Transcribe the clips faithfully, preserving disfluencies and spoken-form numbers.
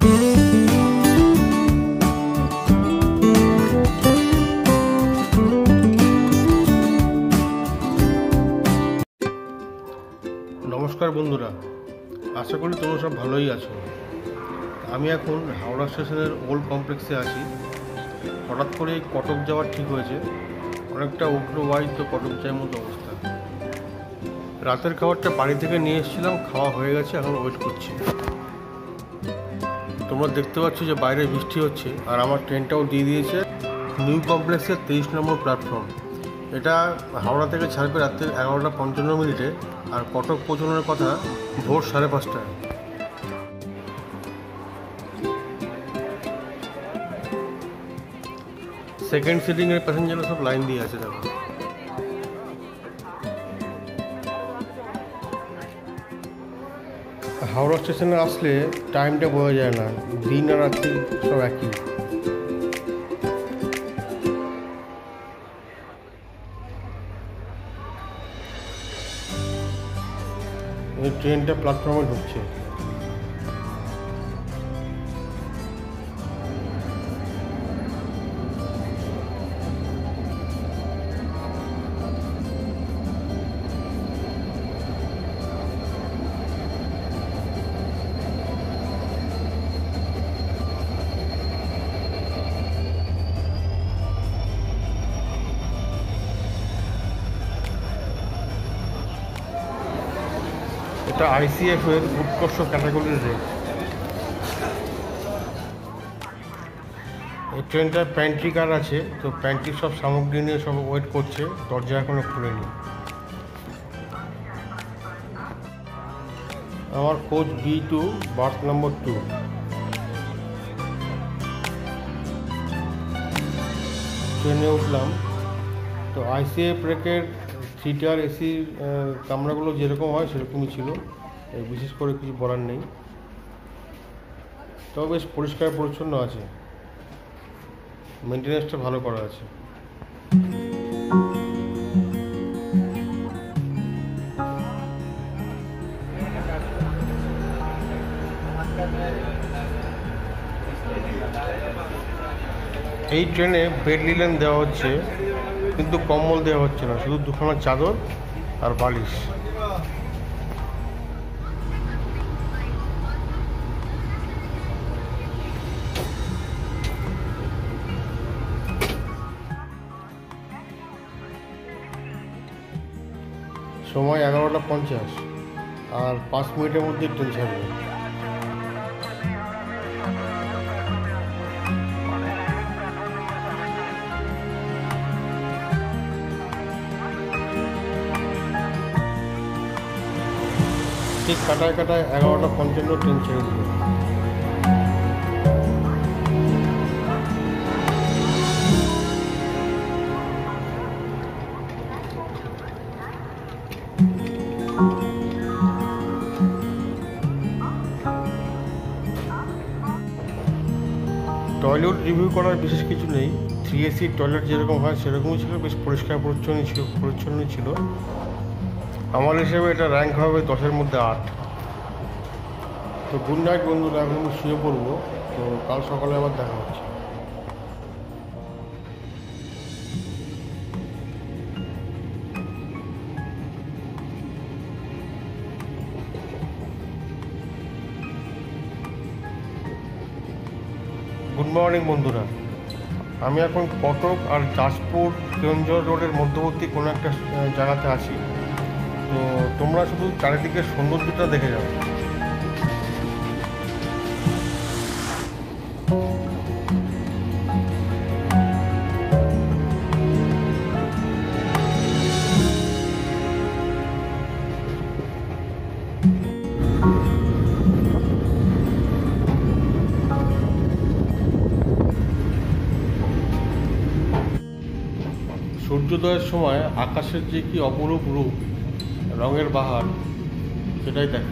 नमस्कार बंधुरा, आशा करी तुम्हारा सब भालोई आछो। आमी एखन हावड़ा स्टेशनेर ओल्ड कमप्लेक्से आछि। हठात् करे कटक जाওয়ার ठीक হয়েছে। অনেকটা উগ্র ওয়াই তো কটক যাওয়ার মতো অবস্থা। রাতের খাবারটা বাড়ি থেকে নিয়ে এসেছিলাম, খাওয়া হয়ে গেছে, এখন ওয়েট করছি। তোমরা দেখতে পাচ্ছ যে বাইরে বৃষ্টি হচ্ছে আর আমার ট্রেনটাও দিয়ে দিয়েছে নিউ কমপ্লেক্সের তেইশ নম্বর প্ল্যাটফর্ম। এটা হাওড়া থেকে ছাড়বে রাত্রে এগারোটা পঞ্চান্ন মিনিটে আর কটক পৌঁছানোর কথা ভোর সাড়ে পাঁচটায়। সেকেন্ড সিটিংয়ের প্যাসেঞ্জাররা সব লাইন দিয়ে আছে। দেখো হাওড়া স্টেশনে আসলে টাইমটা বোঝা যায় না, দিন আর রাত্রি সব একই। ট্রেনটা প্ল্যাটফর্মে ঢুকছে। এটা আইসিএফ এর উৎকর্ষ ক্যাটাগরির রেট। এই ট্রেনটা প্যান্ট্রি কার আছে, তো প্যান্ট্রির সব সামগ্রী নিয়ে সব ওয়েট করছে, দরজা এখনো খুলেনি। আমার coach B two, berth number two. ট্রেনে উঠলাম, তো আইসিএফ রেকের থিয়েটার এসির কামরাগুলো যেরকম হয় সেরকমই ছিল, বিশেষ করে কিছু বলার নেই। তবে বেশ পরিষ্কার পরিচ্ছন্ন আছে, মেনটেন্যান্সটা ভালো করা আছে। এই ট্রেনে বেড লিনেন দেওয়া হচ্ছে, কিন্তু কম্বল দেওয়া হচ্ছে না, শুধু দুখানা চাদর আর বালিশ। সময় এগারোটা পঞ্চাশ আর পাঁচ মিনিটের মধ্যে ট্রেন ছাড়বে। ঠিক কাটায় কাটায় এগারোটা পঞ্চান্ন ট্রেন ছেড়ে দিল। টয়লেট রিভিউ করার বিশেষ কিছু নেই, থ্রি এসির টয়লেট যেরকম হয় সেরকমই ছিল, বেশ পরিষ্কার পরিচ্ছন্ন ছিল পরিচ্ছন্ন ছিল আমার হিসেবে এটা র্যাঙ্ক হবে দশের মধ্যে আট। তো গুড নাইট বন্ধুরা, এখন আমি শুয়ে পড়বো, তো কাল সকালে আবার দেখা হচ্ছে। গুড মর্নিং বন্ধুরা, আমি এখন কটক আর যাজপুর কেওনঝর রোডের মধ্যবর্তী কোনো একটা জায়গাতে আছি। তো তোমরা শুধু চারিদিকের সৌন্দর্যটা দেখে যাও। সূর্যোদয়ের সময় আকাশের যে কি অপরূপ রূপ, রঙের বাহার, সেটাই দেখে।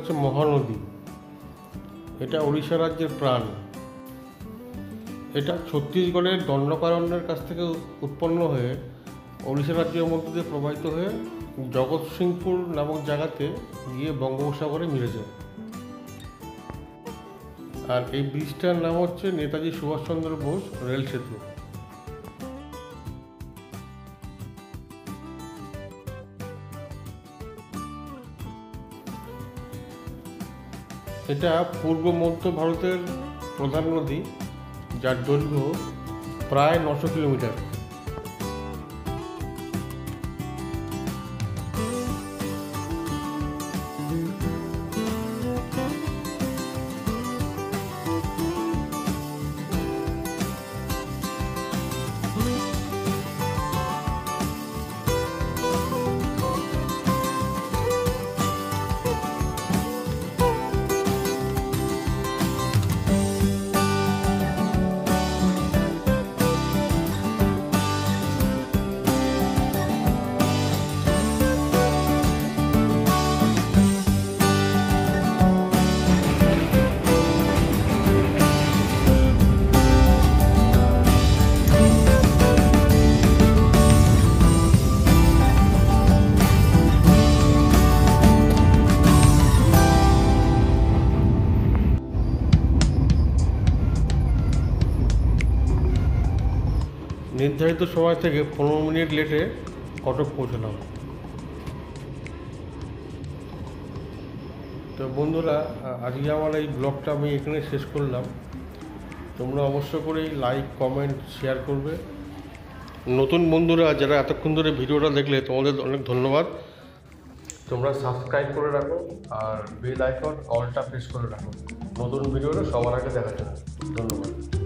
হচ্ছে মহানদী। এটা ওড়িশা রাজ্যের প্রাণ। এটা ছত্তিশগড়ের দণ্ডকারণ্যের কাছ থেকে উৎপন্ন হয়ে ওড়িশা রাজ্যের মধ্য দিয়ে প্রবাহিত হয়ে জগৎসিংপুর নামক জায়গাতে গিয়ে বঙ্গোপসাগরে মিলে যায়। আর এই ব্রিজটার নাম হচ্ছে নেতাজি সুভাষচন্দ্র বোস রেল সেতু। এটা পূর্ব মধ্য ভারতের প্রধান নদী, যার দৈর্ঘ্য প্রায় নশো কিলোমিটার। নির্ধারিত সময় থেকে পনেরো মিনিট লেটে কটক পৌঁছলাম। তো বন্ধুরা, আজকে আমার এই ব্লগটা আমি এখানে শেষ করলাম। তোমরা অবশ্য করেই লাইক, কমেন্ট, শেয়ার করবে। নতুন বন্ধুরা যারা এতক্ষণ ধরে ভিডিওটা দেখলে তোমাদের অনেক ধন্যবাদ। তোমরা সাবস্ক্রাইব করে রাখো আর বেল আইকন অলটা প্রেস করে রাখো নতুন ভিডিওটা সবার আগে দেখার জন্য। ধন্যবাদ।